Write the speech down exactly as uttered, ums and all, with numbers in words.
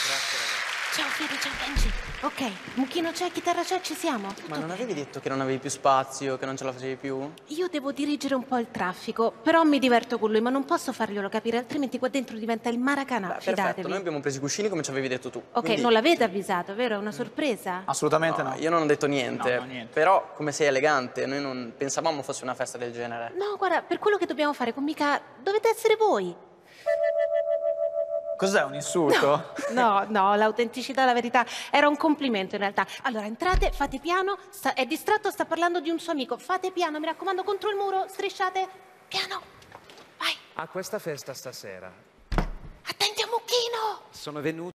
Grazie, ragazzi. Ciao Fede, ciao Benji. Ok, Mucchino c'è, chitarra c'è, ci siamo. Ma Tutto non bene. avevi detto che non avevi più spazio, che non ce la facevi più? Io devo dirigere un po' il traffico, però mi diverto con lui, ma non posso farglielo capire, altrimenti qua dentro diventa il Maracanã, Beh, perfetto, fidatevi. noi abbiamo preso i cuscini come ci avevi detto tu. Ok, Quindi- non l'avete avvisato, vero? È una sorpresa? Assolutamente no. No, io non ho detto niente, No, no, niente. però come sei elegante, noi non pensavamo fosse una festa del genere. No, guarda, per quello che dobbiamo fare con Mika, dovete essere voi. Cos'è, un insulto? No, no, l'autenticità, la verità, era un complimento in realtà. Allora, entrate, fate piano, sta- è distratto, sta parlando di un suo amico. Fate piano, mi raccomando, contro il muro, strisciate. Piano, vai. A questa festa stasera Attenti a Mucchino! sono venuto